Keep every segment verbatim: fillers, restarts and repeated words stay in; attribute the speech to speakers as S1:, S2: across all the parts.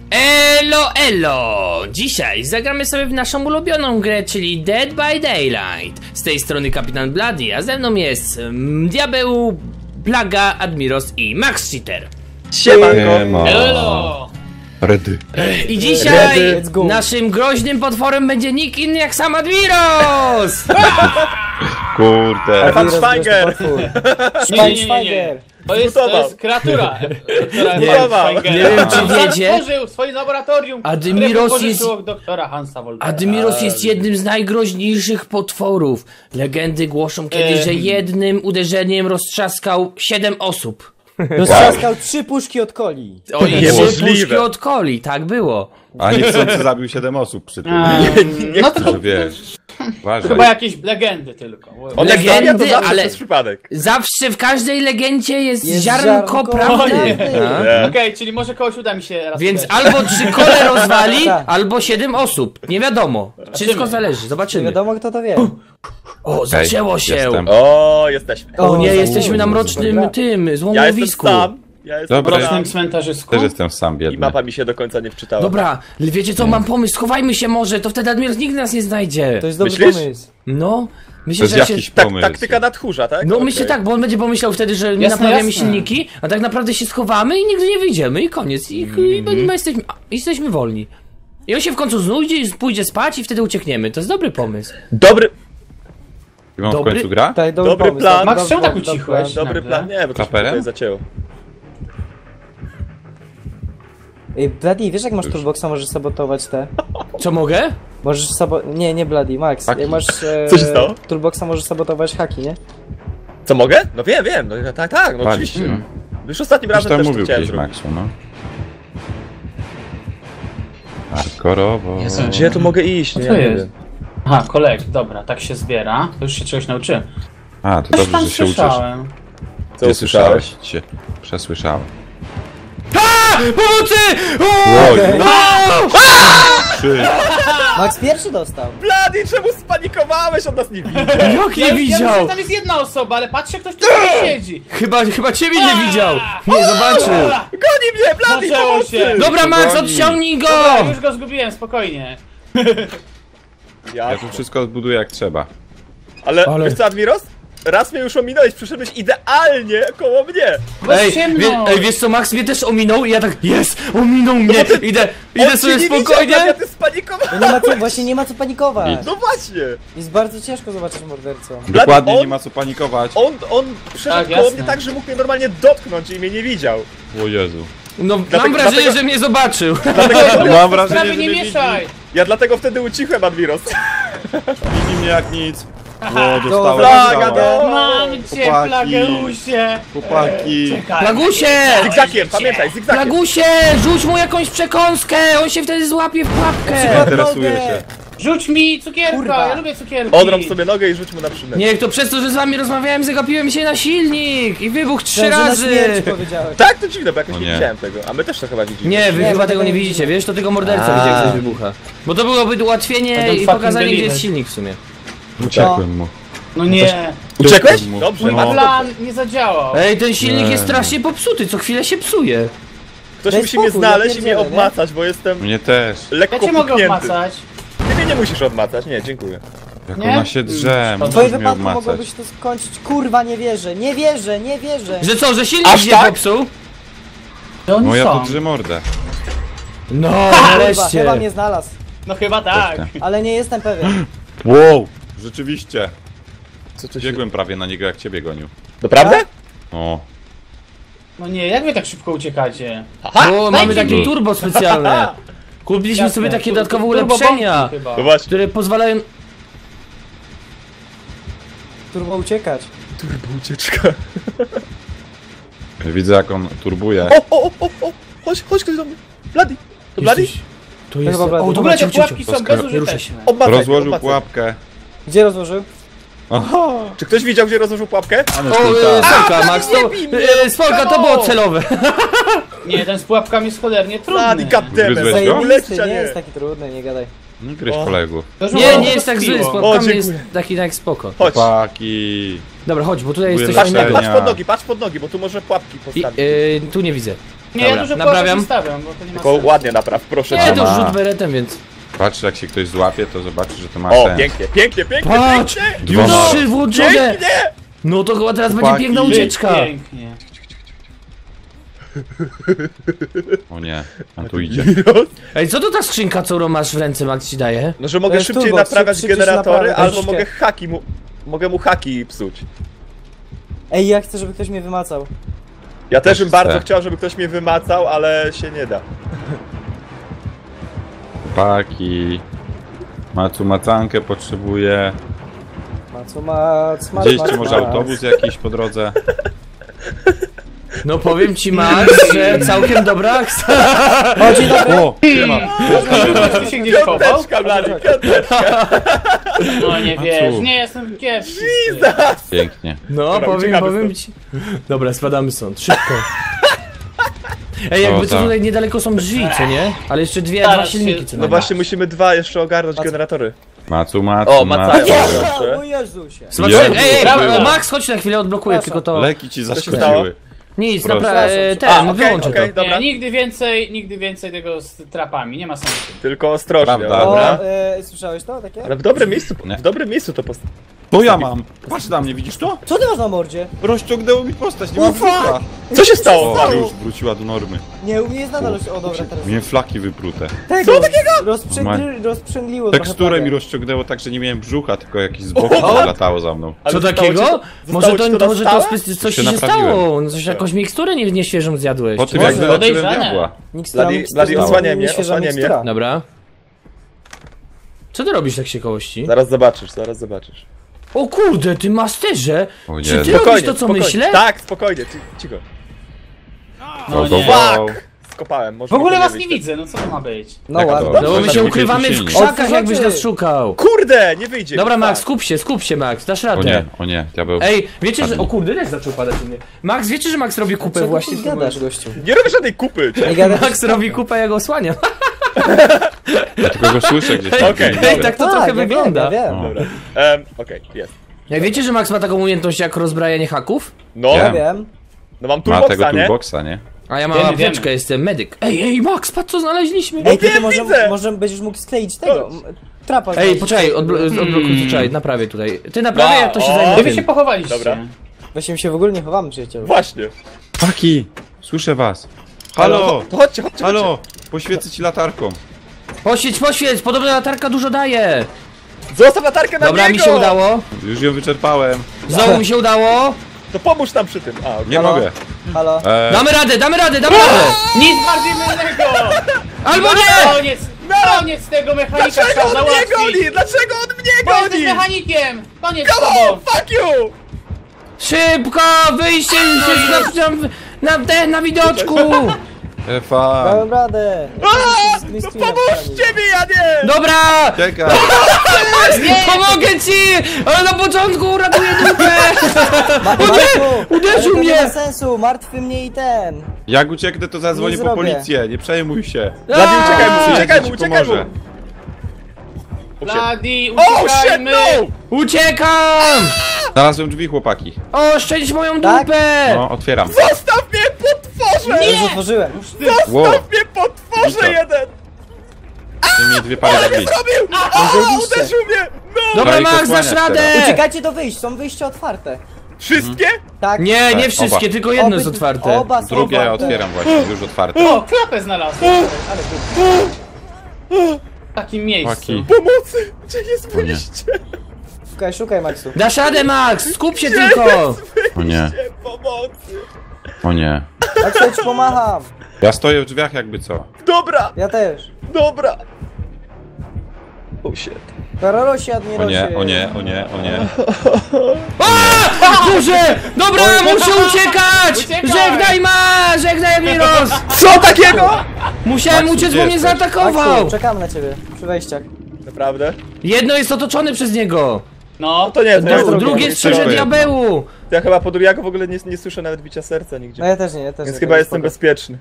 S1: Elo, elo! Dzisiaj zagramy sobie w naszą ulubioną grę, czyli Dead by Daylight. Z tej strony Kapitan Bloody, a ze mną jest um, Diabeł, Plaga, Admiros i Max Cheater.
S2: Siemanko!
S1: Elo!
S2: Redy.
S1: I dzisiaj naszym groźnym potworem będzie nikt inny jak sam Admiros!
S2: Kurde.
S3: Pan Schweiger!
S4: Nie, nie, nie, nie. To jest, to jest kreatura, która
S1: Nie, nie wiem czy wiecie,
S4: stworzył w swoim laboratorium,
S1: Admiros
S4: które
S1: jest-
S4: jest... doktora Hansa Woltera.
S1: Admiros jest jednym z najgroźniejszych potworów. Legendy głoszą kiedyś, że jednym uderzeniem roztrzaskał siedem osób.
S3: Roztrzaskał trzy puszki od coli.
S1: O, i trzy
S2: Niemożliwe.
S1: puszki od coli, tak było.
S2: A niechcący zabił siedem osób przy tym.
S4: A, no to
S2: Że wiesz. Uważaj.
S4: chyba jakieś legendy tylko.
S3: On
S1: Legendy,
S3: legendy, to zawsze
S1: ale-
S3: przez przypadek.
S1: Zawsze w każdej legendzie jest,
S3: Jest
S1: ziarnko
S3: ziarnko
S1: prawdy.
S3: prawdy.
S1: A?
S4: Okej, czyli może kogoś uda mi się raz
S1: Więc
S4: uderzyć.
S1: albo trzy kole rozwali,
S3: Tak.
S1: albo siedem osób. Nie wiadomo. Wszystko zależy,
S3: Nie
S1: zobaczymy.
S3: wiadomo kto to wie.
S1: O, zaczęło się.
S2: jestem.
S3: O, jesteśmy.
S1: O nie,
S3: za-
S1: jesteśmy na
S3: o,
S1: mrocznym
S3: dobra.
S1: tym,
S3: Ja jestem
S1: złomowisku.
S3: sam. Ja jestem
S2: Dobra.
S3: sam.
S4: W rocznym cmentarzysku?
S2: Też jestem sam
S3: I
S2: biedny.
S3: mapa mi się do końca nie wczytała.
S1: Dobra, wiecie co, mam pomysł, schowajmy się może, to wtedy Admiros nikt nas nie znajdzie.
S3: To jest dobry
S2: Myślisz?
S3: pomysł.
S1: No,
S2: To
S1: myślę,
S2: jest
S1: że się...
S2: jakiś
S3: Tak,
S2: pomysł.
S3: taktyka na tchórza, tak?
S1: No
S3: Okej.
S1: myślę tak, bo on będzie pomyślał wtedy, że my
S4: Jasne,
S1: naprawiamy
S4: jasne.
S1: silniki, a tak naprawdę się schowamy i nigdy nie wyjdziemy i koniec. I, i, i my jesteśmy, jesteśmy wolni. I on się w końcu znudzi, pójdzie spać i wtedy uciekniemy. To jest dobry pomysł.
S3: Dobry,
S2: I on w
S1: Dobry-
S2: końcu gra?
S3: tak, dobry,
S4: Dobry
S3: pomysł.
S4: plan.
S3: Dobry-
S4: Max, czemu tak
S3: dobry-
S4: ucichłeś?
S3: Dobry
S4: nagle?
S3: plan, nie, bo to się
S2: Kaperem?
S3: tutaj zacięło.
S5: Ej, Bloody, wiesz jak masz Toolboxa, możesz sabotować te?
S1: Co mogę?
S5: Możesz sabo... Nie, nie Bloody, Max.
S2: Haki.
S5: Jak masz e,
S3: Co się stało?
S5: Toolboxa, możesz sabotować haki, nie?
S3: Co mogę? No wiem, wiem, no tak, tak, no
S2: Palić,
S3: oczywiście.
S2: no.
S3: Już ostatnim
S2: Już
S3: razem
S2: tam
S3: też to
S2: mówił
S3: chciałem
S2: kiedyś
S3: zrobić.
S2: Maxu, no. Hardkorowo.
S4: Jezu,
S3: Gdzie ja tu mogę iść?
S4: Co
S3: Nie,
S4: to
S3: nie
S4: jest?
S3: wiem.
S4: Aha, kolek, dobra, tak się zbiera. To już się czegoś nauczyłem.
S2: A, to
S4: Coś
S2: dobrze,
S4: tam
S2: że się uczysz.
S4: słyszałem.
S3: Co
S2: Nie
S3: usłyszałeś?
S2: słyszałeś? Cię przesłyszałem.
S1: Pomocy!
S2: Oj,
S1: O!
S2: trzy.
S5: Max pierwszy dostał.
S3: Bloody, czemu spanikowałeś? On nas nie widzi.
S1: Jak
S4: Ja,
S1: nie
S4: już- ja myślę,
S1: widział?
S4: że tam jest jedna osoba, ale patrzę, ktoś tu siedzi.
S1: Chyba, chyba ciebie nie widział. Nie zobaczył.
S3: Goni mnie, Bloody,
S4: Zaczęło
S3: pomocy!
S4: się.
S1: Dobra, Max,
S2: Goni.
S1: odciągnij go!
S4: Dobra, już go zgubiłem, spokojnie.
S2: Ja
S3: Ja,
S2: tu wszystko odbuduję jak trzeba.
S3: ale,
S1: Ale-
S3: wiesz co, Admiros? Raz mnie już ominąłeś, przyszedłeś idealnie koło mnie.
S4: Bo
S1: Ej,
S4: jest ciemno.
S1: wie, ej, wiesz co, Max mnie też ominął i ja tak, jest, ominął mnie, idę, idę
S3: On
S1: sobie
S3: cię nie
S1: spokojnie.
S3: Widział, ja ty spanikowałeś.
S5: No nie ma co, właśnie nie ma co panikować.
S3: No właśnie.
S5: Jest bardzo ciężko zobaczyć mordercę.
S2: Dokładnie,
S3: on-
S2: nie ma co panikować.
S3: On, on przeszedł
S4: Tak,
S3: koło
S4: jasne.
S3: mnie tak, że mógł mnie normalnie dotknąć i mnie nie widział.
S2: O Jezu.
S1: No, mam
S3: Dlatego-
S1: wrażenie,
S3: dlatego-
S1: że mnie zobaczył.
S3: Dlatego wtedy,
S2: Mam wrażenie,
S4: Sprawy
S2: że
S4: nie
S2: mnie
S4: mieszaj.
S3: ja dlatego wtedy ucichłem, Admiros.
S2: widzi mnie jak nic. O,
S5: Dobra.
S2: dostałem
S3: Plaga,
S2: strzała.
S3: no.
S4: Mam cię,
S2: Chłopaki.
S4: Plageusie.
S2: Chłopaki.
S4: Czekaj.
S1: Plagusie!
S3: Zigzakiem, pamiętaj, zigzakiem.
S1: Plagusie, rzuć mu jakąś przekąskę, on się wtedy złapie w pułapkę.
S2: Interesuje się.
S4: Rzuć mi cukierka,
S5: Kurwa.
S4: ja lubię cukierki.
S3: Odrąb sobie nogę i rzuć mu na przynętę.
S1: Nie, to przez to, że z wami rozmawiałem, zagapiłem się na silnik i wybuchł trzy
S5: Myślałem, że na
S1: razy.
S5: śmierć powiedziałeś.
S3: Tak, to dziwne, bo jakoś
S2: O
S3: nie
S2: nie.
S3: widziałem tego. A my też to chyba widzimy.
S1: Nie, wy
S5: Nie,
S1: chyba
S5: my
S1: tego nie
S5: nie
S1: widzicie,
S5: widzimy.
S1: wiesz, to tylko morderca
S3: A.
S1: widzi, jak coś wybucha. Bo to byłoby ułatwienie
S4: I don't
S1: i
S4: fucking
S1: pokazanie, gdzie
S4: believe
S1: jest
S4: it.
S1: silnik w sumie.
S2: Uciekłem mu.
S4: No nie,
S3: Uciekłeś?
S2: mu.
S3: Dobrze,
S4: mój
S3: bardzo
S4: plan
S3: dobrze.
S4: nie zadziałał.
S1: Ej, ten silnik
S2: Nie.
S1: jest strasznie popsuty, co chwilę się psuje.
S3: Ktoś
S5: Daj
S3: musi mnie
S5: spokój,
S3: znaleźć
S5: ja
S3: i mnie
S5: pierdzielę, nie?
S3: obmacać, bo jestem
S2: Mnie też.
S3: lekko
S4: Ja cię mogę
S3: puknięty.
S4: obmacać.
S3: Ty mnie nie musisz odmacać, nie, dziękuję.
S2: Jak
S4: Nie?
S2: ona się drze,
S5: W
S2: możesz
S5: twoim
S2: mnie
S5: wypadku
S2: obmacać.
S5: mogłoby się to skończyć. Kurwa, nie wierzę, nie wierzę, nie wierzę.
S1: Że co, że silnik
S3: Aż
S1: się
S3: tak?
S1: popsuł?
S4: To oni
S2: No ja
S4: są.
S2: tu drze mordę.
S1: No,
S5: Kurwa,
S1: nareszcie.
S5: chyba mnie znalazł.
S4: No chyba tak.
S2: Właśnie.
S5: Ale nie jestem pewien.
S2: Wow! Rzeczywiście.
S3: Co to się...
S2: Biegłem prawie na niego jak ciebie gonił.
S3: Naprawdę?
S2: O.
S4: No nie, jak wy tak szybko uciekacie?
S1: Bo mamy
S4: dajcie
S1: takie
S4: mi.
S1: turbo specjalne. Kupiliśmy
S4: Jasne,
S1: sobie takie
S4: tu-
S1: dodatkowe
S4: tu- turbo
S1: ulepszenia,
S4: bombki chyba.
S3: No właśnie.
S1: które pozwalają...
S5: Turbo uciekać.
S3: Turbo ucieczka.
S2: Widzę jak on turbuje.
S3: O, o, o, o, o! Chodź, chodź ktoś do mnie. Bloody. To Bloody?
S1: Jesteś- To jest...
S5: chyba Blady.
S1: O,
S4: W
S1: dobra,
S4: ogóle te
S1: ciu, ciu, ciu.
S4: pułapki są
S2: To skoro-
S1: Nie ruszaj się.
S4: bezużyteczne.
S3: Obmacaj mnie,
S2: Rozłożył
S3: obmacaj.
S2: pułapkę.
S5: Gdzie rozłożył?
S2: Aha!
S3: Czy ktoś widział, gdzie rozłożył pułapkę?
S1: O, e, Spolka, Max, to...
S3: nie bij mnie,
S1: e, Spolka, to było celowe.
S4: Nie, ten z pułapkami jest cholernie
S3: Bloody,
S4: trudny.
S3: goddammit.
S2: Zgryzłeś go?
S5: Zajebisty,
S3: Ulećcie,
S5: nie
S3: nie.
S5: jest taki trudny, nie gadaj.
S2: Nie gryź
S3: O.
S2: kolegów.
S4: To już
S1: Nie,
S4: było
S1: nie jest tak zły, z
S4: piło.
S1: pułapkami
S3: O,
S1: jest
S3: dziękuję.
S1: taki tak spoko.
S3: Chodź.
S2: Chłopaki.
S1: Dobra, chodź, bo tutaj jest coś
S2: Próbuję
S3: Patrz,
S1: fajnego.
S3: patrz pod nogi, patrz pod nogi, bo tu może pułapki
S1: I,
S3: postawić.
S1: e, tu nie widzę.
S4: Nie, ja
S1: Dobra,
S4: dużo
S1: naprawiam.
S4: połowę stawiam, bo to nie ma
S3: Tylko
S4: sensu.
S3: ładnie napraw, proszę
S1: Nie,
S3: cię.
S1: to już
S2: ma.
S1: rzut beretem, więc...
S2: Patrz, jak się ktoś złapie, to zobaczy, że to ma
S3: O,
S2: sens.
S3: pięknie, pięknie, pięknie,
S1: Patrz!
S3: pięknie!
S1: Już
S2: Dwoma.
S1: trzy włączone!
S3: Pięknie!
S1: No to chyba teraz będzie
S2: Chłopaki.
S1: piękna ucieczka.
S4: Pięknie.
S2: O nie, on tu idzie.
S1: Ej, co to ta skrzynka, którą masz w ręce, Max, ci daje?
S3: No, że mogę
S5: To jest
S3: szybciej
S5: turbo,
S3: naprawiać
S5: szybciej
S3: generatory,
S5: naprawiać,
S3: albo
S5: troszkę.
S3: mogę haki mu... Mogę mu haki psuć.
S5: Ej, ja chcę, żeby ktoś mnie wymacał.
S3: Ja też bym
S2: chcę.
S3: bardzo chciał, żeby ktoś mnie wymacał, ale się nie da.
S2: Chłopaki. Macu macankę potrzebuje.
S5: Macu, mac, mac,
S2: Widzieliście
S5: mac,
S2: może
S5: mac.
S2: autobus jakiś po drodze?
S1: No powiem ci, Max, że całkiem dobra akcja.
S5: O, dzień dobry.
S2: O! Siema!
S4: Ktoś tu się gdzieś chował?
S3: Piąteczka, Blady, piąteczka!
S4: No nie
S2: A
S4: wiesz,
S2: co?
S4: nie jestem pierwszy.
S2: Pięknie.
S1: No,
S3: Dobra,
S1: powiem,
S3: uciekamy
S1: powiem
S3: stąd.
S1: ci. Dobra, spadamy stąd, szybko. Ej, jakby
S2: O,
S1: co
S2: tak.
S1: tutaj niedaleko są drzwi, co nie? Ale jeszcze dwie, dwa
S4: Zaraz
S1: silniki
S4: się-
S1: co
S3: No
S1: najmniej.
S3: właśnie, musimy dwa jeszcze ogarnąć generatory.
S2: Macu, macu,
S3: O,
S2: macu.
S3: macają.
S5: O Jezusie.
S1: Zobaczymy.
S2: Jezu,
S1: Ej, ej,
S2: było.
S1: Max, chodź na chwilę, odblokuję
S5: Przepraszam.
S1: tylko to.
S2: Leki ci
S3: stało?
S2: zaszkodziły.
S1: Nic,
S2: Proszę.
S1: naprawdę, ten,
S3: A,
S1: no
S3: okej,
S1: wyłączę
S3: okej,
S1: to.
S3: dobra.
S4: Nie, nigdy więcej, nigdy więcej tego z trapami, nie ma sensu.
S3: Tylko ostrożnie,
S2: Prawda.
S3: dobra?
S5: O, e, słyszałeś to takie?
S3: Ale w dobrym miejscu,
S2: Nie.
S3: w dobrym miejscu to post...
S2: To ja mam! Patrz na mnie, widzisz to?
S5: Co ty masz na mordzie?
S2: Rozciągnęło mi postać, nie mam
S5: Ufa!
S2: brzucha.
S3: Co się stało?
S2: O, już wróciła do normy.
S5: Nie, u mnie jest nadal... O, dobra, teraz.
S2: Miałem flaki wyprute.
S5: Tego! Co takiego? Rozprzęgli, rozprzęgliło trochę
S2: Teksturę
S5: plagę.
S2: mi rozciągnęło tak, że nie miałem brzucha, tylko jakiś z boku latało za mną.
S3: Ale
S1: Co
S3: zostało
S1: takiego?
S3: ci to-
S1: Może
S3: zostało ci
S1: to,
S3: to na
S1: może to
S3: stałe?
S1: spe- coś
S2: się
S1: ci się
S2: naprawiłem.
S1: stało, no coś jakąś miksturę nie, nieświeżą zjadłeś.
S2: Po
S1: czy
S2: tym
S1: coś?
S2: jak wyleczyłem
S4: Podejrzane.
S2: diabła.
S5: Mikstura,
S3: Bladi-
S5: mikstura,
S3: Bladi, osłaniaj mnie,
S5: nieświeża
S3: osłaniaj mnie.
S5: mikstura.
S1: Dobra. Co ty robisz tak z ciekawości?
S3: Zaraz zobaczysz, zaraz zobaczysz.
S1: O kurde, ty masterze!
S2: O
S1: Czy ty
S2: Jezu.
S1: robisz
S3: Spokojnie,
S1: to co
S3: spokojnie.
S1: myślę?
S3: Tak, spokojnie, ci- cicho.
S4: No
S2: Go, go,
S4: nie.
S2: go.
S3: Skopałem, może
S4: W ogóle
S3: mi to
S4: was
S3: nie
S4: nie
S3: wyjść.
S4: widzę, no co to ma być?
S5: No
S2: Jaka
S5: ładnie.
S2: to?
S1: No bo my
S2: Tak,
S1: się
S2: tak,
S1: ukrywamy w
S2: silnik.
S1: krzakach,
S5: Otworzycie.
S1: jakbyś nas szukał.
S3: Kurde, nie wyjdzie.
S1: Dobra,
S3: tak.
S1: Max, skup się, skup się, Max, dasz
S2: O
S1: radę.
S2: nie, o nie, diabeł.
S1: Ej, wiecie, że...
S2: Padnij.
S1: O kurde, też zaczął padać u mnie. Max, wiecie, że Max robi kupę
S5: Czego
S1: właśnie...
S5: ty
S1: z tym-
S5: gadasz, gościu?
S3: Nie robię żadnej kupy.
S5: Nie gadasz?
S1: Max robi kupę, ja go osłaniam.
S2: Ja tylko go słyszę gdzieś tam.
S3: Okej.
S2: Nie
S1: Ej,
S2: widzę.
S1: tak to
S5: Tak,
S1: trochę
S5: ja wiem,
S1: wygląda.
S5: ja wiem.
S2: O.
S3: Dobra. Em, okej, jest.
S1: Jak wiecie, że Max ma taką umiejętność jak rozbrajanie haków?
S3: No,
S2: Ja
S5: Ja wiem.
S3: no mam
S2: Ma
S3: toolboxa,
S2: tego
S3: nie?
S2: toolboxa, nie?
S1: A ja mam
S4: Wiemy,
S1: apteczkę,
S4: wiemy.
S1: jestem medyk. Ej, ej, Max, patrz co znaleźliśmy.
S5: Ej, ty,
S3: wiem,
S5: ty może,
S3: widzę.
S5: może będziesz mógł skleić tego.
S3: Chodź.
S5: m, Trapa.
S1: Ej,
S5: znaleźć.
S1: poczekaj, odblo- odblokuj, poczekaj, naprawię tutaj. Ty naprawię,
S3: No,
S1: jak to się
S3: o.
S1: zajmie
S4: Wy się
S1: tym.
S4: pochowaliście.
S3: Dobra.
S5: Właśnie my się w ogóle nie chowamy, przyjacielu.
S3: Właśnie.
S2: Paki, słyszę was. Halo,
S3: To chodźcie, chodźcie,
S2: halo, poświecę ci latarką.
S1: Poświeć, poświeć, podobno latarka dużo daje.
S3: chodźcie. Zostaw latarkę na
S1: Dobra,
S3: niego!
S1: mi się udało.
S2: Już ją wyczerpałem.
S1: Znowu mi się udało.
S3: To pomóż nam przy tym. A, okej.
S2: Nie
S5: Halo?
S2: mogę.
S5: Halo?
S2: Eee,
S1: Damy radę, damy radę, damy radę.
S4: Nic bardziej mylnego!
S1: Albo nie!
S4: Koniec! Koniec tego mechanika
S3: Dlaczego
S4: trzeba
S3: on mnie
S4: załatwić!
S3: goni? Dlaczego on mnie
S4: Bo jesteś
S3: goni?
S4: mechanikiem! Koniec z
S3: Come
S4: tobą!
S3: on, fuck you!
S1: Szybko, wyjście na, na, na, na, na widoczku.
S2: Efa,
S5: Dałem radę.
S3: A, no pomóżcie mi, ja nie!
S1: Dobra,
S2: czekaj.
S1: pomogę ci, ale na początku uratuję dupę.
S5: Marku,
S1: uderzył
S5: ale to
S1: mnie.
S5: nie ma sensu, martwy mnie i ten.
S2: Jak ucieknę, to zadzwonię
S5: Nie
S2: po
S5: zrobię.
S2: policję, nie przejmuj się.
S3: Bladi, uciekaj mu,
S1: A,
S3: uciekaj mu,
S2: ci
S3: uciekaj mu!
S2: pomoże.
S4: Bloody,
S3: Oh shit,
S4: uciekajmy!
S3: no!
S1: Uciekam.
S2: Znalazłem drzwi, chłopaki.
S1: Oszczędź moją
S5: Tak?
S1: dupę.
S2: No, otwieram.
S3: Zostaw mnie, potworze!
S5: Ja już otworzyłem.
S2: Wow,
S3: Zostaw mnie, potworze
S2: Witam.
S3: jeden!
S2: mi dwie pary
S3: Ale
S2: drzwi.
S3: mnie zrobił!
S5: No
S3: A,
S5: zajebiście.
S3: uderzył mnie! No!
S1: Dobra,
S2: Trzeba ich
S1: Max, dasz
S2: osłaniać
S1: radę.
S2: teraz.
S5: Uciekajcie do wyjść, są wyjścia otwarte.
S3: Wszystkie?
S5: Tak.
S1: Nie, nie
S2: Tak,
S1: wszystkie,
S2: oba.
S1: tylko jedno
S5: Oby-
S1: jest otwarte.
S5: Oba są
S2: Drugie
S5: otwarte.
S2: otwieram właśnie, już otwarte.
S4: O, klapę znalazłem! Ale w takim miejscu.
S2: Chłopaki.
S3: Pomocy! Gdzie jest
S2: O nie.
S3: wyjście?
S5: Szukaj, szukaj, Maxu.
S1: Dasz radę, Max, skup się
S3: Gdzie
S1: tylko.
S3: jest
S2: O nie,
S3: wyjście? Pomocy!
S2: o nie.
S5: Maxu, ja ci pomacham.
S2: Ja stoję w drzwiach jakby co.
S3: Dobra,
S5: Ja też.
S3: dobra! Oh shit.
S5: Karolosi,
S2: O
S5: admirosie.
S2: nie, o nie, o nie, o nie.
S1: A, Duże! Dobra, muszę uciekać!
S4: Uciekaj!
S1: Żegnaj, ma! Żegnaj, Miros!
S3: Co takiego?
S1: Musiałem
S2: Max,
S1: uciec,
S2: gdzie
S1: bo mnie
S2: jesteś?
S1: zaatakował!
S5: Maxu, czekamy na ciebie. Przy wejściach.
S3: Naprawdę?
S1: Jedno jest otoczone przez niego,
S4: No,
S3: To nie, to ja,
S5: Drugie.
S1: Dru drugie strzeże
S2: Wszystko jedno.
S1: diabełu!
S3: ja chyba po ja go w ogóle nie, nie słyszę nawet bicia serca nigdzie.
S5: No ja też nie, ja też
S3: Więc
S5: nie.
S3: chyba
S5: to
S3: jestem
S5: spoko.
S3: bezpieczny.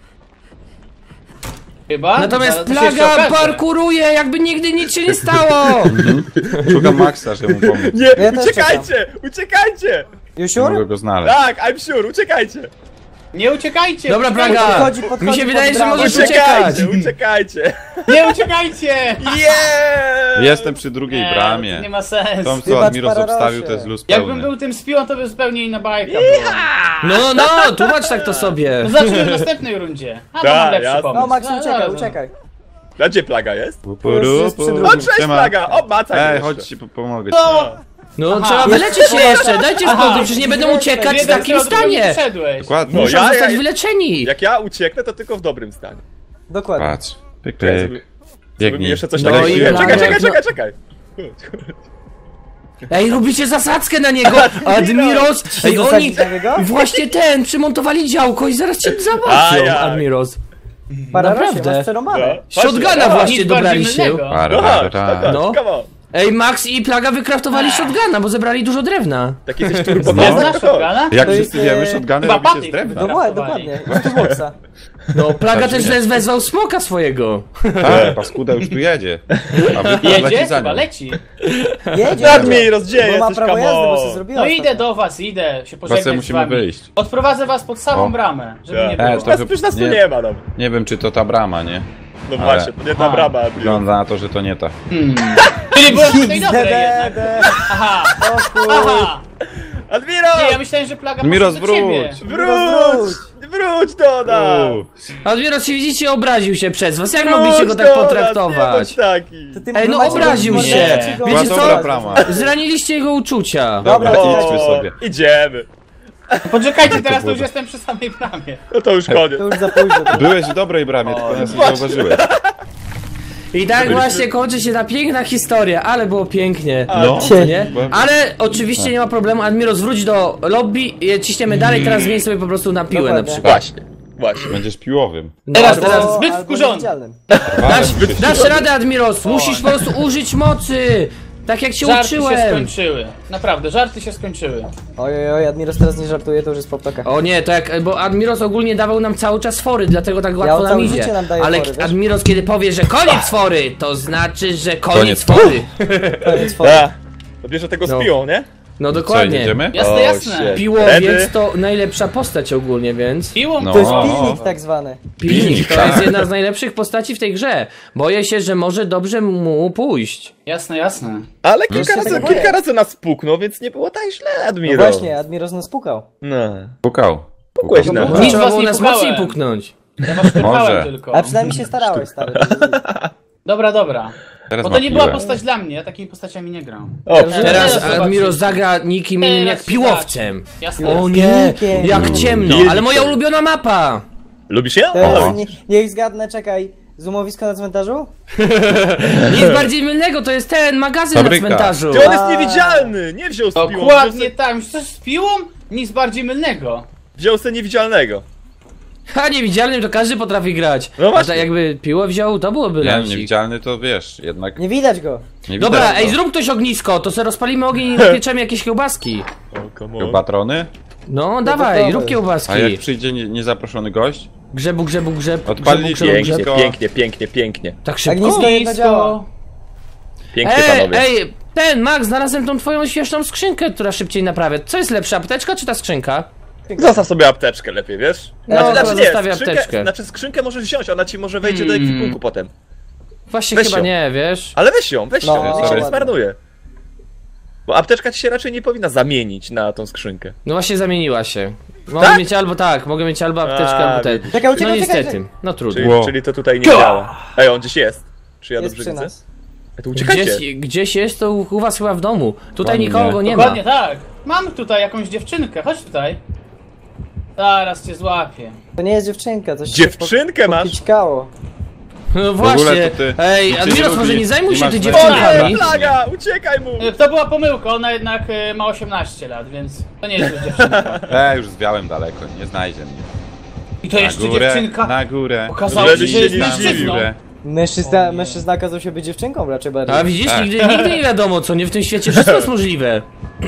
S4: chyba?
S1: Natomiast
S4: Zaraz to się jeszcze
S1: plaga
S4: okaże.
S1: parkuruje, jakby nigdy nic się nie stało!
S2: Szukam Maxa, żeby mu pomóc.
S3: Nie,
S5: Ja też
S3: uciekajcie! Uciekajcie!
S5: You
S2: Nie
S5: sure?
S2: mogę go znaleźć.
S3: Tak, I'm sure, uciekajcie!
S4: Nie uciekajcie!
S1: Dobra,
S4: uciekajcie.
S1: Plaga!
S5: Podchodzi, podchodzi
S1: Mi się
S5: pod
S1: wydaje, że
S5: bramę.
S1: możesz uciekać!
S3: Uciekajcie, uciekajcie!
S4: Nie uciekajcie!
S3: Yeah!
S2: Jestem przy drugiej
S4: Nie,
S2: bramie.
S4: to nie ma sensu.
S2: Tom, co
S5: Wybacz,
S2: Admiros
S5: Pararosie.
S2: obstawił, to jest luz
S4: Jakbym
S2: pełny.
S4: był tym spią, to by zupełnie inna bajka była.
S1: No, no, tłumacz tak to sobie.
S4: No zacznę w następnej rundzie. A to
S3: Da,
S4: mam lepszy
S3: jasne.
S4: pomysł.
S5: No Max,
S4: No,
S5: uciekaj,
S4: dobra.
S5: uciekaj.
S3: A gdzie Plaga jest?
S2: Pupu,
S5: Już jest przy
S2: rupu.
S5: drugim.
S3: O, cześć
S2: Siema.
S3: Plaga! O, macaj
S2: Ej,
S3: jeszcze.
S2: chodź ci po- pomogę ci.
S4: No!
S1: No,
S4: Aha.
S1: trzeba wyleczyć się jeszcze, dajcie spokój, przecież nie będą uciekać w
S4: Jeden
S1: takim
S4: z drugiego nie
S1: stanie.
S4: wszedłeś.
S2: Dokładnie.
S3: No,
S1: Muszą
S3: ja-
S1: zostać
S3: ja-
S1: wyleczeni.
S3: Jak ja ucieknę, to tylko w dobrym stanie.
S5: Dokładnie.
S2: Patrz. Pyk,
S3: Czekaj,
S2: pyk.
S3: żeby- żeby mi
S2: Biegnij.
S3: jeszcze coś
S1: No
S3: takiego...
S1: i
S3: Czekaj,
S1: Plaga,
S3: czekaj,
S1: no-
S3: czekaj, czekaj!
S1: Ej, robicie zasadzkę na niego! Admiros! Ej, oni
S5: zasadzić na niego?
S1: właśnie ten, przymontowali działko i zaraz cię
S3: A,
S1: załatwią,
S3: ja.
S1: Admiros.
S5: Pararosie,
S1: Naprawdę.
S5: masz przerąbane.
S1: Shotguna
S3: O,
S1: właśnie
S4: Nic
S1: dobrali
S4: bardziej
S1: się.
S4: mylnego.
S2: Para,
S3: No
S2: para,
S3: chodź,
S2: para.
S3: chodź,
S1: No.
S3: come on.
S1: Ej, Max i Plaga wykraftowali shotguna, bo zebrali dużo drewna.
S3: Tak jesteś turbo
S2: No.
S4: Nie
S3: no.
S4: znasz shotguna?
S2: Jak
S5: To
S2: wszyscy
S5: jest,
S2: wiemy,
S5: e,
S2: shotguny
S4: chyba
S2: robi się z
S4: patyk.
S2: drewna.
S5: Dokładnie,
S4: Kraftowali.
S5: dokładnie. Z Tuboxa.
S1: No, Plaga
S2: Tak,
S1: też
S2: nie.
S1: wezwał smoka swojego.
S2: Tak, paskuda już tu jedzie. A wy
S4: Jedzie?
S2: leci za
S4: Chyba
S2: nią.
S4: leci.
S5: Jedzie.
S3: Nadmij, rozdzieje
S5: Bo ma
S3: jesteś,
S5: prawo
S3: come
S5: jazdy, bo
S3: on.
S5: się zrobiła.
S4: No idę do was, idę się pożegnać
S2: Właśnie
S4: z
S2: musimy
S4: wami.
S2: wyjść.
S4: Odprowadzę was pod samą
S2: O.
S4: bramę, żeby
S3: Tak.
S4: nie
S2: E,
S4: było.
S2: to-
S3: Nas, przecież nas tu
S2: nie.
S3: nie ma, no.
S2: Nie wiem, czy to ta brama, nie?
S3: No
S2: Ale-
S3: właśnie, to nie ta
S4: A.
S3: brama. Admiros.
S2: Wygląda na to, że to nie ta.
S4: Czyli było tutaj dobre
S5: D,
S4: jednak.
S5: D.
S4: Aha,
S5: O kur...
S4: aha.
S3: Admiros!
S4: Nie, ja myślałem, że plaga
S2: Admiros,
S4: poszła do ciebie.
S2: wróć!
S3: Wróć! Wróć do nas!
S2: U,
S1: Admiros, się widzicie, obraził się przez was. Jak
S3: Wróć
S1: mogliście go tak
S3: do nas,
S1: potraktować?
S3: Nie bądź taki.
S5: To ty
S1: Ej, no
S5: macie
S1: obraził
S5: go-
S1: się.
S5: mordercy go-
S1: Wiecie
S2: Była
S1: co?
S2: dobra brama.
S1: Zraniliście jego uczucia.
S2: Dobra,
S5: Dobra,
S2: idźmy sobie.
S3: Idziemy.
S4: Poczekajcie, teraz to
S2: było
S4: już jestem przy samej bramie.
S3: No to już koniec.
S5: To już za późno.
S2: Byłeś w dobrej bramie, tylko nas nie
S3: właśnie.
S2: zauważyłeś.
S1: I tak właśnie kończy się ta piękna historia, ale było pięknie.
S2: No.
S1: Co nie? Ale oczywiście nie ma problemu, Admiros, wróć do lobby, i ciśniemy dalej, teraz zmień sobie po prostu na piłę na
S5: Dokładnie.
S1: przykład.
S3: Właśnie. Właśnie.
S2: Będziesz piłowym.
S1: No,
S4: Teraz,
S1: teraz
S4: teraz zbyt
S5: Albo
S4: wkurzony.
S5: niewidzialnym.
S1: dasz, dasz radę, Admiros, musisz po prostu użyć mocy, tak jak się
S4: Żarty się
S1: uczyłem.
S4: skończyły. Naprawdę, żarty się skończyły.
S5: Oj, oj, oj, Admiros teraz nie żartuje, to już jest po ptokach.
S1: O nie, to jak, bo Admiros ogólnie dawał nam cały czas fory, dlatego tak łatwo
S5: on
S1: nam
S5: całe
S1: idzie.
S5: życie nam daje
S1: Ale
S5: fory, wiesz?
S1: Admiros kiedy powie, że koniec fory, to znaczy, że koniec,
S2: Koniec
S1: fory.
S5: Koniec fory.
S3: A, to bierze tego z
S1: No.
S3: piłą, nie?
S1: No
S2: Co,
S1: dokładnie.
S2: jedziemy?
S4: Jasne,
S3: O,
S4: jasne.
S3: shit.
S1: Piłowiec
S3: Ready?
S1: to najlepsza postać ogólnie, więc...
S4: Piło?
S2: No.
S5: To jest
S2: O, o,
S5: pilnik
S2: o.
S5: tak zwany.
S1: Pilnik to
S2: tak.
S1: jest jedna z najlepszych postaci w tej grze. Boję się, że może dobrze mu pójść.
S4: Jasne, jasne.
S3: Ale kilka
S5: się
S3: razy,
S5: tego
S3: kilka
S5: boję.
S3: razy nas puknął, więc nie było tak źle,
S5: No
S3: Admiro.
S5: właśnie, Admiros nas pukał.
S3: No.
S2: Pukał.
S3: Pukłeś
S2: Pukał.
S3: nas.
S5: No.
S1: Nie
S4: Nic
S1: trzeba
S4: was
S1: było
S4: nie
S1: nas
S4: pukałem.
S1: mocniej puknąć.
S4: Ja was szturmowałem
S2: Może.
S4: tylko.
S5: A przynajmniej się starałeś, stary.
S4: Dobra, dobra.
S2: Teraz
S4: Bo to
S2: ma
S4: nie była
S2: piłę.
S4: postać dla mnie, ja takimi postaciami nie gram.
S3: O,
S5: Teraz-
S1: Teraz
S4: zobaczycie.
S1: Admiros zagra nikim innym
S4: Teraz
S1: jak piłowcem.
S4: Jasne.
S1: O nie,
S5: Pilnikiem.
S1: jak ciemno,
S3: Pilnikiem.
S1: ale moja ulubiona mapa.
S3: lubisz ją?
S5: To
S3: O.
S5: jest, nie, niech zgadnę, czekaj. Zumowisko na cmentarzu?
S1: Nic bardziej mylnego, to jest ten magazyn
S2: Fabryka.
S1: na cmentarzu.
S3: Ty, on jest niewidzialny! Nie wziął z piłą,
S4: Dokładnie tak, już coś z piłą? Nic bardziej mylnego.
S3: wziął sobie niewidzialnego.
S1: Ha, niewidzialnym to każdy potrafi grać.
S3: No
S1: A
S3: właśnie.
S1: tak jakby piłę wziął, to byłoby
S2: Nie,
S1: lansik.
S2: niewidzialny to wiesz, jednak
S5: Nie widać go.
S2: nie
S1: Dobra,
S2: widać
S1: ej,
S2: go.
S1: zrób ktoś ognisko, to sobie rozpalimy ogień i napieczemy jakieś kiełbaski.
S3: O, come on.
S2: Patrony?
S1: No, dawaj,
S5: gotowe.
S1: rób kiełbaski.
S2: A jak przyjdzie nie- niezaproszony gość?
S1: Grzebu, grzebu, grzeb.
S2: Odpalili
S1: grzebu, grzebu,
S3: Pięknie,
S1: grzeb.
S3: pięknie, pięknie, pięknie.
S1: Tak szybko?
S5: Ognisko jedno działa.
S3: Pięknie,
S1: Ej,
S3: panowie.
S1: ej, ten, Max, znalazłem tą twoją śmieszną skrzynkę, która szybciej naprawia. Co jest lepsza, apteczka czy ta skrzynka?
S3: Zostaw sobie apteczkę lepiej, wiesz?
S1: No,
S3: znaczy,
S1: to
S3: znaczy nie,
S1: zostawię
S3: skrzynkę,
S1: apteczkę.
S3: znaczy skrzynkę możesz wziąć, ona ci może wejdzie do
S4: Hmm.
S3: ekwipunku potem.
S1: Właśnie
S3: Weź
S1: chyba
S3: ją.
S1: nie, wiesz?
S3: Ale weź ją, weź
S5: No,
S3: ją, niech się
S2: sorry.
S3: nie zmarnuje. Bo apteczka ci się raczej nie powinna zamienić na tą skrzynkę.
S1: No właśnie zamieniła się. Mogę
S3: Tak?
S1: mieć albo tak, mogę mieć albo apteczkę,
S3: A,
S1: albo ten.
S3: widzisz.
S5: Czekaj,
S1: No
S5: uciekaj, uciekaj,
S1: niestety, no trudno.
S3: Czyli,
S2: Wow.
S3: czyli to tutaj nie działa. Ej, on gdzieś jest. Czy ja
S5: Jest
S3: dobrze
S5: przy
S3: widzę?
S5: nas.
S3: Ej, to uciekajcie.
S1: Gdzieś, gdzieś jest to u u was chyba w domu. Tutaj
S2: O nie.
S1: nikogo nie ma.
S4: Dokładnie tak. Mam tutaj jakąś dziewczynkę, chodź tutaj. Zaraz cię złapię.
S5: To nie jest dziewczynka, coś
S3: Dziewczynkę
S5: się po-
S3: masz?
S5: popićkało.
S1: No
S2: ogóle
S1: właśnie.
S2: to ty-
S1: Ej,
S2: nikt cię
S1: Admiros,
S2: nie
S1: może
S2: lubi.
S1: nie zajmuj
S2: Nie
S1: się
S2: masz
S1: tymi
S2: znaczenia.
S3: O nie,
S1: dziewczynkami.
S3: plaga! Uciekaj mu!
S4: To była pomyłka, ona jednak e, ma osiemnaście lat, więc to nie jest już dziewczynka.
S2: E, już zwiałem daleko, nie znajdzie mnie.
S4: I to
S2: Na
S4: jeszcze
S2: górę,
S4: dziewczynka.
S2: na górę.
S4: Okazało
S3: Żeby
S4: się, że
S3: się
S4: jest
S3: nie
S4: mężczyzną.
S3: dziwił.
S5: Mężczyzna,
S4: O nie.
S5: mężczyzna okazał się być dziewczynką raczej bardziej.
S1: A widzisz,
S2: Tak.
S1: nigdy, nigdy nie wiadomo co, nie w tym świecie wszystko jest możliwe.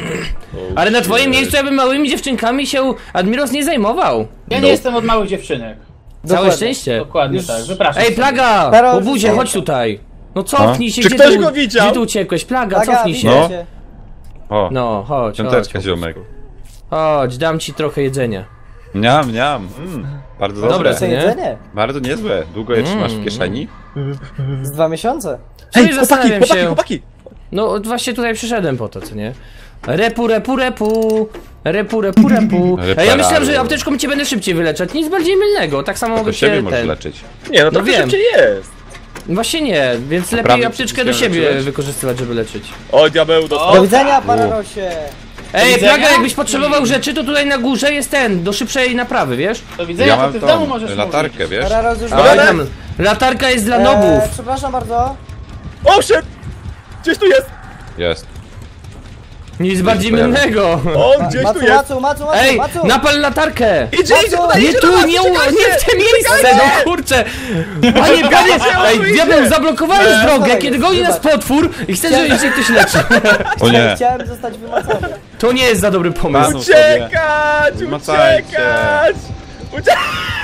S1: Ale na twoim miejscu ja bym małymi dziewczynkami się Admiros nie zajmował.
S4: Ja nie jestem od małych dziewczynek.
S1: Całe
S5: Dokładnie.
S1: szczęście.
S4: Dokładnie
S5: Już-
S4: tak, wypraszam.
S1: Ej, Plaga!
S5: Karol,
S1: Obudzie,
S5: wstał.
S1: chodź tutaj. No cofnij się,
S3: Czy
S1: gdzie
S3: ktoś
S1: tu,
S3: go widział?
S1: Gdzie tu uciekłeś? Plaga,
S5: Plaga,
S1: cofnij się.
S2: No.
S5: widzicie?
S2: O,
S1: No, chodź, chodź.
S2: piąteczka ziomek.
S1: Chodź, dam ci trochę jedzenia.
S2: Mniam, mniam. Mm, bardzo
S1: Dobre,
S2: dobre.
S5: Co
S1: nie?
S5: jedzenie?
S2: Bardzo niezłe. Długo je trzymasz w kieszeni?
S5: Z dwa miesiące.
S1: Ej,
S3: Chłopaki,
S1: zastanawiam
S3: chłopaki,
S1: się.
S3: chłopaki!
S1: No właśnie tutaj przyszedłem po to, co nie? Repu, repu, repu. Repu, repu, repu. A ja myślałem, że apteczką cię będę szybciej wyleczać. Nic bardziej mylnego. Tak samo
S2: To
S1: mogę
S2: siebie
S1: cię
S2: możesz
S1: ten...
S2: leczyć.
S3: Nie, no to
S1: No
S3: no
S1: wiem.
S3: szybciej jest.
S1: Właśnie nie, więc lepiej
S2: Prawie
S1: apteczkę do
S2: wszystkiego
S1: siebie
S2: leczyłeś?
S1: wykorzystywać, żeby leczyć.
S3: O, diabeł, do...
S5: Do widzenia, Pararosie!
S1: Ej,
S4: widzenia?
S1: Plaga, jakbyś potrzebował rzeczy, to tutaj na górze jest ten, do szybszej naprawy, wiesz?
S4: Do widzenia,
S2: Ja
S4: to
S2: mam
S4: ty w domu
S2: tą
S4: możesz
S2: latarkę,
S4: mówić.
S2: wiesz?
S5: Pararos już
S1: A,
S3: Dobra.
S1: tam, latarka jest dla
S5: Eee,
S1: nobów.
S5: przepraszam bardzo.
S3: O, shit! Gdzieś tu jest!
S2: Jest.
S1: Nic bardziej
S2: pojawia.
S1: mylnego.
S3: O, gdzieś tu
S5: Macu,
S3: jest!
S5: Macu, Macu, Macu,
S1: Ej,
S5: Macu!
S1: napal latarkę!
S3: Idzie, idzie tutaj,
S1: Nie
S3: idzie
S1: tu,
S3: do nas,
S1: nie, u-
S3: uciekajcie!
S1: nie w te miejsce,
S3: Uciekajcie!
S1: no kurczę! Panie, panie, ej,
S3: tu idzie!
S1: diabeł, zablokowałeś
S5: Eee,
S1: drogę,
S5: tak
S1: kiedy
S5: jest,
S1: goni nas
S5: wybacz.
S1: potwór i chce, żeby się ktoś leczy.
S2: O nie.
S5: Chciałem zostać wymacony.
S1: To nie jest za dobry pomysł.
S2: Manu sobie.
S3: Uciekać!
S2: Zmacajcie.
S3: Uciekać! Uciekać!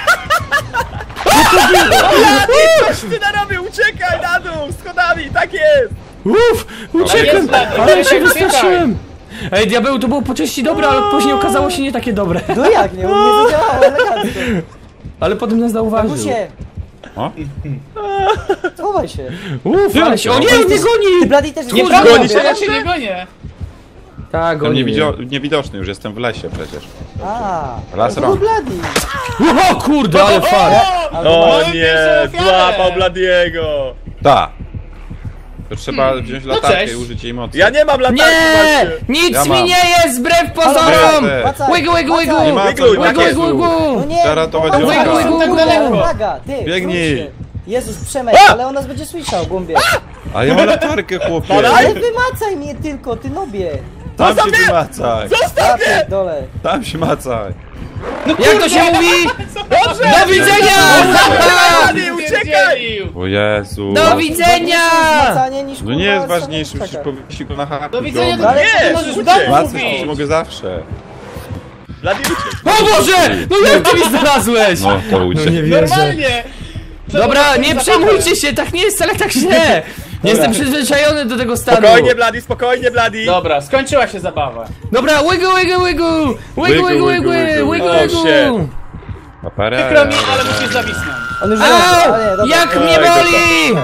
S3: Coś ty narobił! Uciekaj na dół! Schodami! Tak jest!
S1: Uff, uciekłem,
S4: jest tak,
S1: ale się
S4: uciekaj.
S1: wystraszyłem. Ej, diabeł, to było po części dobre, ale później okazało się nie takie dobre.
S5: No jak, nie, on nie zadziałało elegancko.
S1: Ale potem nas zauważył.
S5: Gusie,
S2: O?
S5: schowaj się.
S1: Uff, ale się... O nie, on mnie
S5: Ty,
S1: goni!
S5: Bloody, też
S4: Nie
S5: nie
S3: goni
S4: goni
S3: się,
S4: się, ja się nie gonię.
S1: Tak,
S2: Jestem
S1: goni mnie.
S2: niewidzio- niewidoczny, już jestem w lesie przecież.
S5: A,
S2: Las
S5: to był
S2: rąk.
S5: Bloody.
S1: O kurde, ale far.
S5: Ale
S3: O
S4: Mam
S3: nie!
S4: pierwszą ofiarę.
S3: Złapał Bladiego!
S2: Ta. To trzeba wziąć latarkę
S4: cześć.
S2: i użyć jej mocy.
S3: Ja nie mam latarki,
S1: Nie!
S3: patrzcie!
S1: Nic
S2: Ja
S1: mi
S2: mam.
S1: nie jest, wbrew pozorom!
S2: Wracaj.
S5: Wracaj,
S1: Łygu, łygu, łygu!
S5: wracaj.
S2: Nie ma co,
S3: Wygluj,
S2: nie ma
S3: tak jest.
S1: Łygu, łygu,
S5: No
S1: łygu!
S5: nie,
S2: Trzeba ratować
S5: no,
S2: ziomka.
S5: no, no,
S4: Tak
S5: no,
S4: daleko.
S5: Plaga, ty,
S2: Biegnij.
S5: wróć się. Jezus, Przemek, ale on nas będzie słyszał, głąbie.
S2: A ja mam latarkę, chłopie.
S5: Ale wymacaj mnie tylko, ty nobie.
S2: Tam
S3: Zostaw
S2: się
S3: mnie!
S2: macaj.
S3: Zostaw mnie!
S5: Ja dole.
S2: Tam się macaj.
S1: Jak to się mówi?
S3: Dobrze!
S1: Do widzenia!
S3: Blady, uciekaj!
S2: O Jezu.
S1: Do widzenia!
S5: Zmacanie niż
S2: No nie jest
S5: kurwa,
S2: ważniejszy,
S5: czekaj.
S2: przecież powiesi go na haku.
S4: Do widzenia,
S2: dobra.
S4: do
S3: Nie,
S4: widzenia, możesz w
S3: uciekł.
S4: domu
S2: Macać to
S4: mówić.
S2: mogę zawsze.
S3: Blady, uciekł!
S1: O Boże! No jak ty mi znalazłeś?
S2: No to
S1: No
S2: uciekł.
S1: nie wierzę.
S4: Normalnie.
S1: Dobra, nie przejmujcie się, tak nie jest wcale tak źle. Nie jestem przyzwyczajony do tego stanu.
S3: Spokojnie, Blady, spokojnie, Blady!
S4: Dobra, skończyła się zabawa.
S1: Dobra, łygu, łygu, łygu! Łygu, łygu, łygu, łygu,
S3: Oh,
S1: łygu!
S3: shit.
S2: Paparę.
S4: Przykro mi, ale musisz zawisnąć.
S5: On już
S1: Au!
S5: wyłączył, ale nie, dobra.
S1: Jak
S3: Oj,
S1: mnie
S3: dobra.
S1: boli!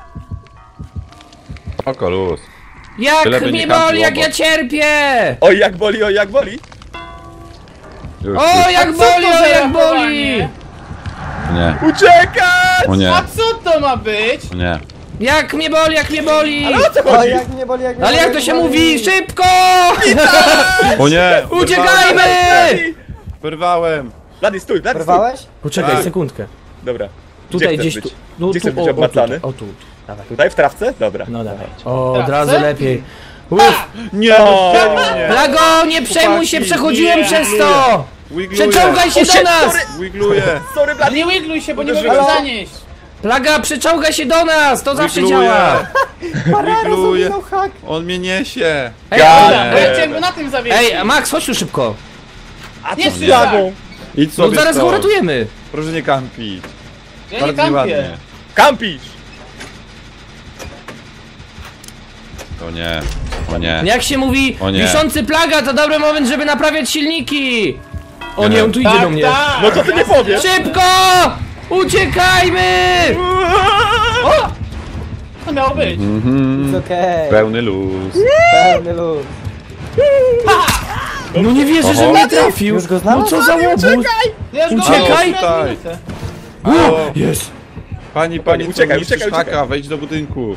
S2: Oko luz.
S1: Jak
S2: Tyle by
S1: mnie
S2: nie kampił
S1: boli, jak
S2: obok.
S1: ja cierpię!
S3: Oj, jak boli, oj, jak boli!
S2: Już,
S1: O,
S2: już.
S1: jak
S4: co
S1: boli,
S4: to
S1: o,
S4: za
S1: jak boli!
S4: zachowanie?
S2: Nie,
S3: Uciekać!
S2: o nie,
S4: A co to ma być?
S2: o nie.
S1: Jak mnie boli, jak mnie boli!
S3: Ale o co
S5: O,
S3: chodzi?
S5: jak mnie boli, jak mnie
S1: Ale
S5: boli,
S1: jak to się
S5: mnie boli.
S1: mówi? Szybko!
S2: O nie!
S1: Uciekajmy!
S3: Blady!
S2: Wyrwałem!
S3: Blady, stój, Blady, stój!
S5: Porwałeś?
S1: Poczekaj
S2: Tak.
S1: sekundkę.
S3: Dobra.
S1: Tutaj
S3: chcesz
S1: gdzieś
S3: być?
S1: tu. No,
S3: Gdzie
S1: tu,
S3: chcesz być
S1: o, o,
S3: obmacany?
S1: tutaj, o tu. Dawaj.
S3: Tutaj w trawce? Dobra.
S1: No dawaj. O, od
S4: Trawce?
S1: razu lepiej. Uff,
S2: Nie!
S3: O!
S2: Nie!
S1: Plago, nie przejmuj się,
S2: Chłopaki,
S1: przechodziłem
S4: nie.
S1: przez to!
S2: Wigluję!
S1: Przeczołgaj się
S3: O,
S1: do
S3: shit,
S1: nas!
S3: sorry.
S2: Wigluję!
S3: Sorry,
S4: A
S3: Blady!
S4: nie wigluj się, bo nie
S3: Uderzyłem
S4: mogę
S3: się.
S4: zanieść.
S1: Plaga, przeczołgaj się do nas! To zawsze
S2: Wigluję.
S1: działa!
S5: Pararos
S2: Wigluję!
S5: ominął hak.
S2: On mnie niesie!
S1: Ej,
S3: Ja-
S1: a-
S4: Dobra, bo ja
S3: Nie.
S4: chciałem go na tym zawiesić.
S1: ej, Max, chodź tu szybko.
S3: A
S4: Nie,
S3: co z
S4: nie.
S3: Blagą?
S2: Idź
S1: No
S2: sobie
S1: zaraz go
S2: stąd.
S1: uratujemy.
S2: Proszę nie kampić.
S4: Ja nie
S2: Bardzo
S4: kampię.
S2: nieładnie.
S3: Kampisz!
S2: O nie, o nie.
S1: Jak się mówi,
S2: O nie.
S1: wiszący plaga to dobry moment, żeby naprawiać silniki. O nie, on tu idzie
S4: Tak,
S1: do mnie.
S4: tak.
S3: No co ty nie powiesz?
S1: Szybko! Uciekajmy!
S4: To miało być.
S2: Mhm.
S5: It's okej.
S2: Pełny luz.
S5: Pełny luz.
S1: No nie wierzę, że
S2: Oho.
S1: mnie trafił.
S5: Już go
S1: No
S5: znalazł?
S1: co za łobuz.
S4: Ja już go
S1: Uciekaj.
S4: mam
S2: Tutaj.
S4: minutę.
S2: O,
S1: Jest.
S2: pani, pani, co
S3: Uciekaj,
S2: niszczysz
S3: uciekaj,
S2: haka,
S3: uciekaj.
S2: wejdź do budynku.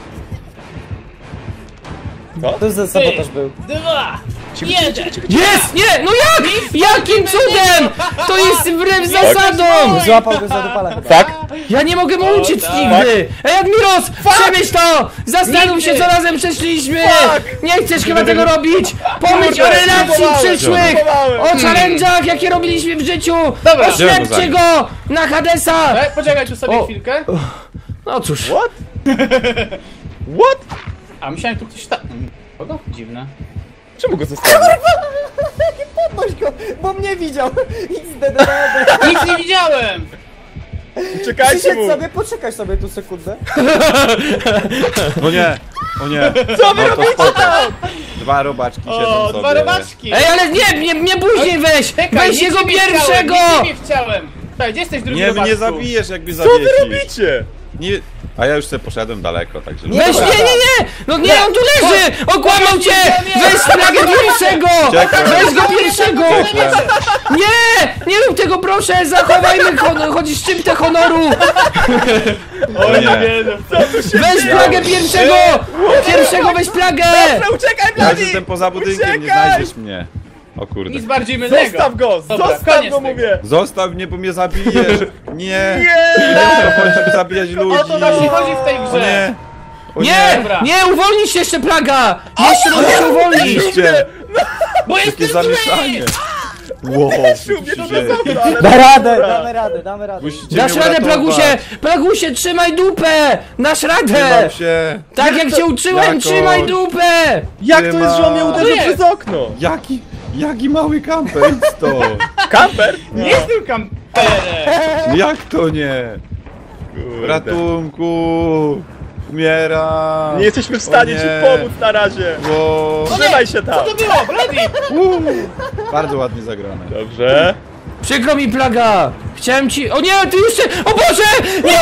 S5: To za sabotaż był.
S4: Dwa. Jeden.
S1: Jest! Nie! No jak? Jakim cudem? To jest wbrew zasadom!
S5: Złapał go za dupala chyba.
S3: Tak?
S1: Ja nie mogę mu uciec
S4: tak.
S1: nigdy! Ej, Admiros! Przemyśl to! Zastanów się,
S4: Nigdy.
S1: co razem przeszliśmy!
S3: Fuck.
S1: Nie chcesz chyba tego robić! Pomyśl o
S3: Kurde,
S1: relacji
S3: próbowałem,
S1: przyszłych!
S3: próbowałem.
S1: O challenge'ach, jakie robiliśmy w życiu!
S4: Dobra.
S1: Oślepcie go! Na Hadesa!
S4: Ej, poczekaj tu sobie
S1: O.
S4: chwilkę.
S1: No cóż.
S3: What? What?
S4: A myślałem tu ktoś tak. Kogo? Dziwne.
S3: Czemu go zostawił?
S5: Podnoś go, bo mnie widział. X D D D.
S4: Nic nie widziałem!
S3: Uciekajcie
S5: Przysiedź
S3: mu!
S5: sobie, poczekaj sobie tu sekundę.
S2: O nie, o nie.
S3: Co wy
S2: No to
S3: robicie
S2: spoko.
S3: tam?
S2: Dwa robaczki siedzą
S4: O,
S2: sobie.
S4: dwa robaczki!
S1: Ej, ale nie, nie, nie później weź!
S4: Czekaj,
S1: Weź
S4: nic
S1: jego
S4: ci nie
S1: pierwszego!
S4: Chciałem, nic ci nie chciałem! Słuchaj, gdzie jesteś drugi
S2: Nie, mnie
S4: robaczku?
S2: zabijesz, jakby
S3: Co
S2: zawiesisz.
S3: wy robicie?
S2: Nie... A ja już sobie poszedłem daleko, także...
S5: Nie,
S1: Weź, nie, nie, nie! No nie, on tu leży! Okłamał cię! Weź flagę pierwszego!
S2: Uciekłem.
S1: Weź go pierwszego! Nie! Nie rób tego, proszę! Zachowajmy honor, choć szczyptę honoru!
S2: O nie.
S1: Weź flagę pierwszego! Pierwszego weź flagę!
S3: Dobra, uciekaj,
S2: Ja już
S3: Bloody!
S2: jestem poza budynkiem, nie
S3: Uciekaj!
S2: znajdziesz mnie. O kurde.
S4: Nic bardziej mylnego.
S3: Zostaw go!
S4: Dobra,
S3: Zostaw
S4: koniec
S3: go,
S4: tego.
S3: mówię!
S2: Zostaw mnie, bo mnie zabijesz! Nie!
S3: Nie!
S2: To chodzi, żeby zabijać ludzi!
S4: O to właśnie chodzi w tej
S2: O
S4: grze.
S2: nie! O
S1: Nie!
S4: Dobra.
S1: Nie, uwolnisz się jeszcze, plaga! Jeszcze możesz się uwolnić!
S2: Oczywiście!
S4: Bo
S2: Jakie
S4: jestem
S2: zamieszanie! Wow, co tu się dzieje?
S3: Ale
S5: Da radę,
S3: dobra.
S5: damy radę, damy radę.
S2: Musicie
S1: Dasz
S2: mnie
S1: radę,
S2: uratować.
S1: Plagusie! Plagusie, trzymaj dupę! Dasz radę!
S2: Trzymam się!
S1: Tak jak cię uczyłem,
S2: Jakoś.
S1: trzymaj dupę!
S3: Jak to jest, że on mnie
S2: Trzyma.
S3: uderzył
S4: Nie.
S3: przez okno?
S2: Jaki, jaki mały kamper, idź to!
S3: Kamper?
S4: Nie jestem kamperem.
S2: Jak to nie? Ratunku! Umieram!
S3: Nie jesteśmy w stanie
S2: O
S3: ci
S2: nie.
S3: pomóc na razie!
S2: Bo...
S3: Trzymaj się tam!
S4: Co to było, Bloody?
S2: Uuu, bardzo ładnie zagrane.
S3: Dobrze.
S1: Przykro mi, plaga! Chciałem ci... O nie, ty jeszcze... O Boże! Nie!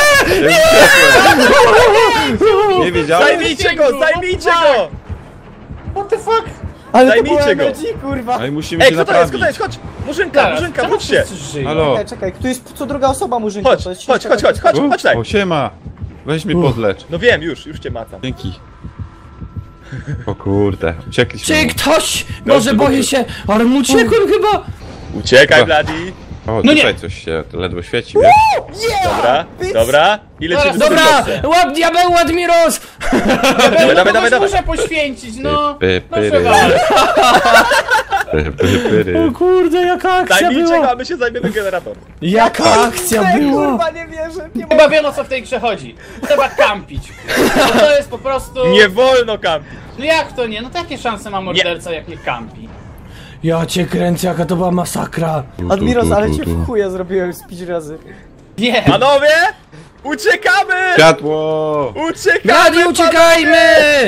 S2: Nie wiedziałem?
S3: Zajmijcie go, zajmijcie go!
S4: What the fuck?
S5: Ale to
S3: Zajmijcie
S5: było
S3: go.
S5: M L G, kurwa.
S2: Ale musimy
S3: Ej,
S2: się
S3: kto to jest, kto
S2: naprawić.
S3: to jest? Chodź! Murzynka,
S4: Zaraz,
S3: Murzynka,
S4: czemu
S3: chodźcie!
S4: wszyscy żyją?
S2: Halo?
S5: Czekaj, czekaj, tu jest co druga osoba murzynka.
S3: Chodź,
S5: to jest
S3: chodź, chodź, chodź, chodź,
S2: U,
S3: chodź tutaj!
S2: O, siema! Weź mnie podlecz.
S3: No wiem, już, już cię macam.
S2: Dzięki. O kurde, uciekliśmy.
S1: Czy ktoś może
S3: Dobrze,
S1: boję
S3: dobrze.
S1: się, ale mu uciekłem chyba!
S3: Uciekaj,
S2: Dobra.
S3: Bloody!
S2: O,
S4: No nie.
S2: tutaj coś się ledwo świeci, wiesz?
S3: Dobra, dobra. I lecimy z
S1: Dobra,
S3: tym
S1: łap diabeł, Admiros!
S3: Dawaj, dawaj,
S4: Kogoś
S3: dawaj, dawaj.
S4: muszę poświęcić, no.
S2: Py, py,
S4: Proszę
S2: pyry.
S4: bardzo.
S2: Py, py, pyry.
S1: O kurde, jaka akcja
S3: Zajmijcie go,
S1: była!
S3: a my się zajmiemy generatorem.
S1: Jaka akcja
S5: Ej,
S1: była!
S5: kurwa, nie wierzę, nie
S4: Chyba wiem, o co w tej grze chodzi. Trzeba kampić. Bo to jest po prostu...
S3: Nie wolno kampić.
S4: No jak to nie? No takie szanse ma morderca, jak nie kampi.
S1: Ja cię kręcę, jaka to była masakra!
S5: Admiros, ale cię w chuja zrobiłem z pięć razy.
S4: Nie.
S3: Panowie! Uciekamy!
S2: Światło!
S3: Uciekamy!
S1: Gadi, uciekajmy!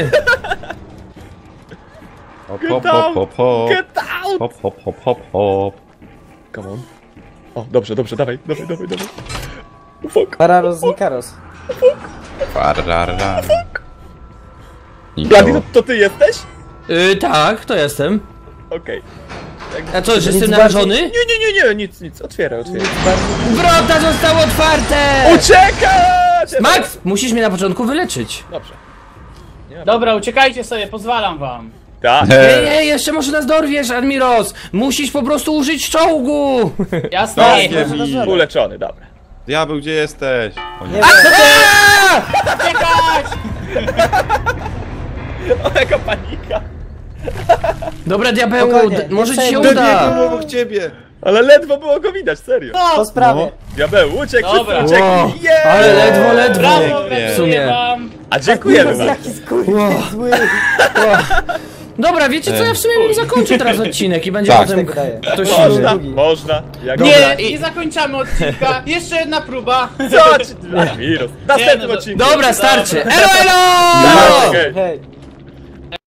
S2: Hop,
S3: Get
S2: hop,
S3: out!
S2: hop, hop, hop.
S3: Get out!
S2: Hop, hop, hop, hop, hop.
S3: Come on. O, dobrze, dobrze, dawaj, dawaj, dawaj, dawaj. Fuck.
S5: Pararos, Nikaros.
S2: Pararara.
S3: Bloody, to, to ty jesteś?
S1: Yy, tak, to jestem.
S3: Okej.
S1: A co, że jestem
S5: Nic
S1: narażony?
S3: Nie, nie, nie, nie, nic, nic, otwieraj, otwieraj.
S1: Wrota zostały otwarte!
S3: Uciekać!
S1: Max, musisz mnie na początku wyleczyć.
S3: Dobrze.
S4: Dobra, uciekajcie sobie, pozwalam wam.
S3: Tak.
S1: Nie, nie, jeszcze może nas dorwiesz, Admiros! Musisz po prostu użyć czołgu!
S4: Jasne.
S2: Dajcie
S5: Proszę,
S2: mi.
S5: proszę.
S3: Uleczony, dobra.
S2: Diabeł, gdzie jesteś? O nie.
S5: Nie wiem.
S4: Uciekać!
S3: O, jaka panika.
S1: Dobra, diabeł,
S5: Spokojnie,
S1: d- może ci
S5: nie
S1: się
S5: przejmuj.
S1: uda!
S2: Diabeł obok ciebie.
S3: Ale ledwo było go widać, serio.
S5: Po
S4: No!
S5: sprawie.
S3: Diabeł, uciekł,
S4: Dobra.
S3: wszyscy
S1: Wow,
S3: uciekli. Yeah!
S1: ale ledwo, ledwo!
S4: Brawo,
S2: Nie.
S4: gratuluję
S1: W sumie.
S4: wam.
S3: A dziękujemy
S5: Admiros,
S3: bardzo.
S5: jaki skurwy zły.
S1: Dobra, wiecie co, ja w sumie bym zakończył teraz odcinek i będzie
S2: Tak.
S1: potem
S5: Tak wydaje.
S1: ktoś
S3: Można,
S1: inny.
S5: drugi.
S3: można. Jak
S1: Dobra,
S4: Nie,
S1: i-
S4: nie zakończamy odcinka. Jeszcze jedna próba.
S3: Co ci... Admiros. W następnym
S4: Nie, no to-
S3: odcinku.
S1: Dobra, starczy! Elo, elo!
S3: Dobra, okej.
S5: Hej.